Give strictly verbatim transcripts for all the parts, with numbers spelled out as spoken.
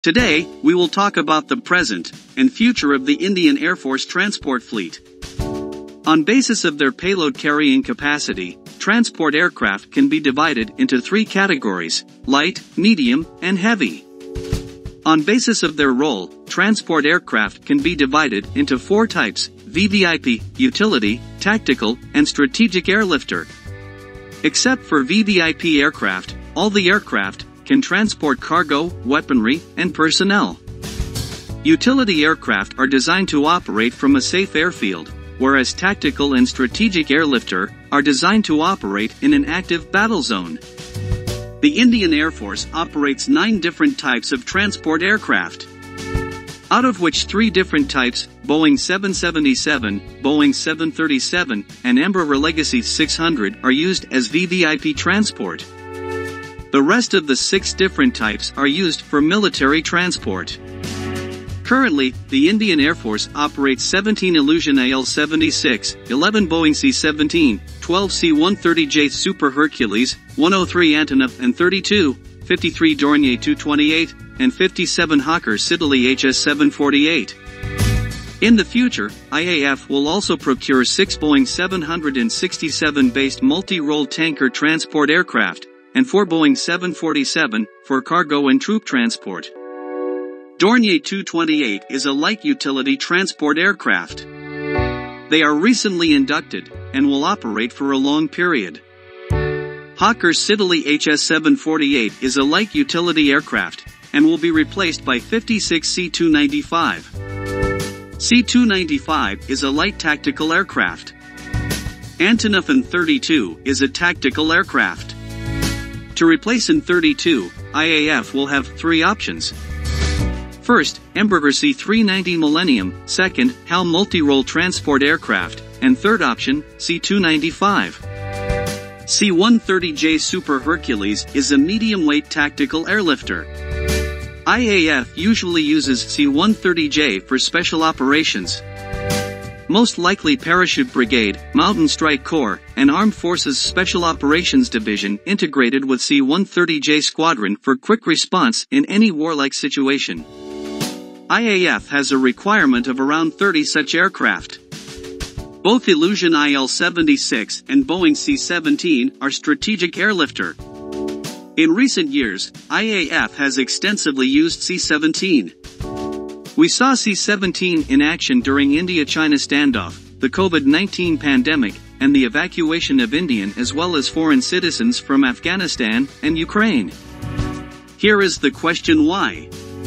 Today, we will talk about the present and future of the Indian Air Force transport fleet. On basis of their payload carrying capacity, transport aircraft can be divided into three categories: light, medium, and heavy. On basis of their role, transport aircraft can be divided into four types: V V I P, utility, tactical, and strategic airlifter. Except for V V I P aircraft, all the aircraft can transport cargo, weaponry, and personnel. Utility aircraft are designed to operate from a safe airfield, whereas tactical and strategic airlifter are designed to operate in an active battle zone. The Indian Air Force operates nine different types of transport aircraft, out of which three different types, Boeing seven seventy-seven, Boeing seven thirty-seven, and Embraer Legacy six hundred, are used as V V I P transport. The rest of the six different types are used for military transport. Currently, the Indian Air Force operates seventeen Ilyushin Il seventy-six, eleven Boeing C seventeen, twelve C one thirty J Super Hercules, one oh three Antonov An thirty-two, fifty-three Dornier two twenty-eight, and fifty-seven Hawker Siddeley H S seven forty-eight. In the future, I A F will also procure six Boeing seven sixty-seven based multi-role tanker transport aircraft, and four Boeing seven forty-seven, for cargo and troop transport. Dornier two twenty-eight is a light utility transport aircraft. They are recently inducted, and will operate for a long period. Hawker Siddeley H S seven forty-eight is a light utility aircraft, and will be replaced by fifty-six C two ninety-five. C two ninety-five is a light tactical aircraft. Antonov An thirty-two is a tactical aircraft. To replace An thirty-two, I A F will have three options. First, Embraer C three ninety Millennium, second, H A L multi-role transport aircraft, and third option, C two ninety-five. C one thirty J Super Hercules is a medium-weight tactical airlifter. I A F usually uses C one thirty J for special operations. Most likely Parachute Brigade, Mountain Strike Corps, and Armed Forces Special Operations Division integrated with C one thirty J Squadron for quick response in any warlike situation. I A F has a requirement of around thirty such aircraft. Both Ilyushin Il seventy-six and Boeing C seventeen are strategic airlifter. In recent years, I A F has extensively used C seventeen. We saw C seventeen in action during India-China standoff, the COVID nineteen pandemic, and the evacuation of Indian as well as foreign citizens from Afghanistan and Ukraine. Here is the question why.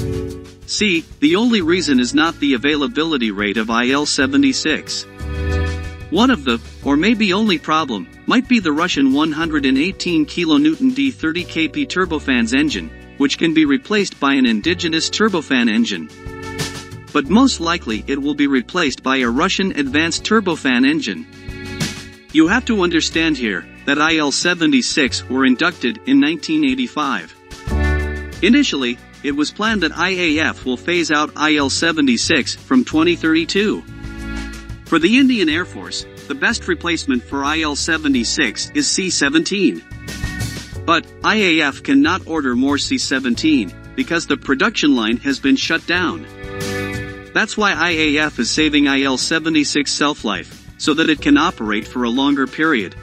C. The only reason is not the availability rate of I L seventy-six. One of the, or maybe only problem, might be the Russian one hundred eighteen kilonewton D thirty K P turbofans engine, which can be replaced by an indigenous turbofan engine. But most likely it will be replaced by a Russian advanced turbofan engine. You have to understand here, that I L seventy-six were inducted in nineteen eighty-five. Initially, it was planned that I A F will phase out I L seventy-six from twenty thirty-two. For the Indian Air Force, the best replacement for I L seventy-six is C seventeen. But, I A F cannot order more C seventeen, because the production line has been shut down. That's why I A F is saving I L seventy-six self-life, so that it can operate for a longer period.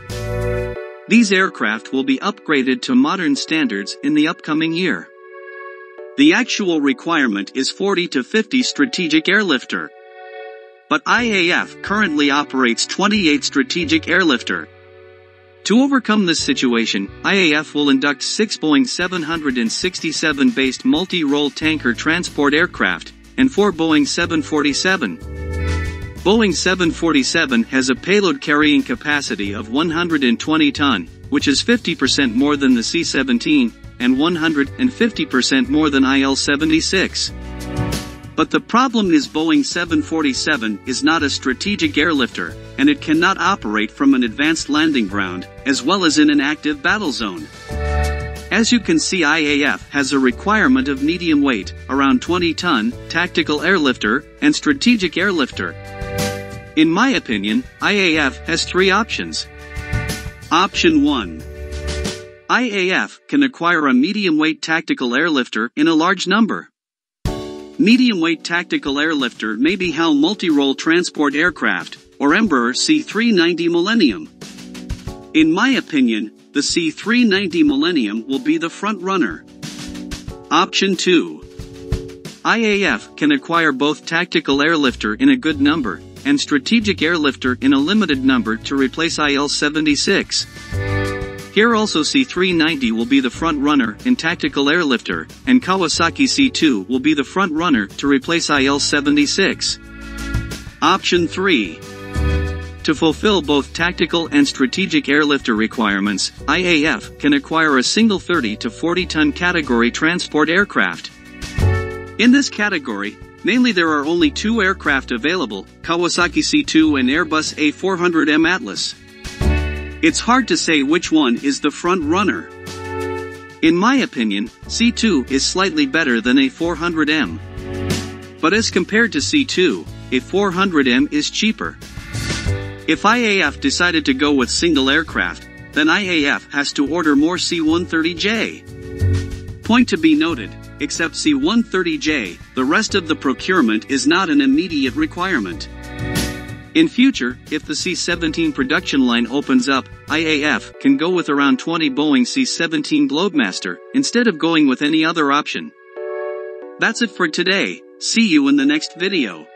These aircraft will be upgraded to modern standards in the upcoming year. The actual requirement is forty to fifty strategic airlifter. But I A F currently operates twenty-eight strategic airlifter. To overcome this situation, I A F will induct six Boeing seven sixty-seven based multi-role tanker transport aircraft, and four Boeing seven forty-seven. Boeing seven forty-seven has a payload carrying capacity of one hundred twenty ton, which is fifty percent more than the C seventeen, and one hundred fifty percent more than I L seventy-six. But the problem is Boeing seven forty-seven is not a strategic airlifter, and it cannot operate from an advanced landing ground, as well as in an active battle zone. As you can see, I A F has a requirement of medium weight, around twenty ton, tactical airlifter, and strategic airlifter. In my opinion, I A F has three options. Option one. I A F can acquire a medium-weight tactical airlifter in a large number. medium-weight tactical airlifter may be H A L multi-role transport aircraft, or Embraer C three ninety Millennium. In my opinion, the C three ninety Millennium will be the front-runner. Option two. I A F can acquire both tactical airlifter in a good number, and strategic airlifter in a limited number to replace I L seventy-six. Here also C three ninety will be the front-runner in tactical airlifter, and Kawasaki C two will be the front-runner to replace I L seventy-six. Option three. To fulfill both tactical and strategic airlifter requirements, I A F can acquire a single thirty to forty ton category transport aircraft. In this category, mainly there are only two aircraft available, Kawasaki C two and Airbus A four hundred M Atlas. It's hard to say which one is the front runner. In my opinion, C two is slightly better than A four hundred M. But as compared to C two, A four hundred M is cheaper. If I A F decided to go with single aircraft, then I A F has to order more C one thirty J. Point to be noted, except C one thirty J, the rest of the procurement is not an immediate requirement. In future, if the C seventeen production line opens up, I A F can go with around twenty Boeing C seventeen Globemaster, instead of going with any other option. That's it for today, see you in the next video.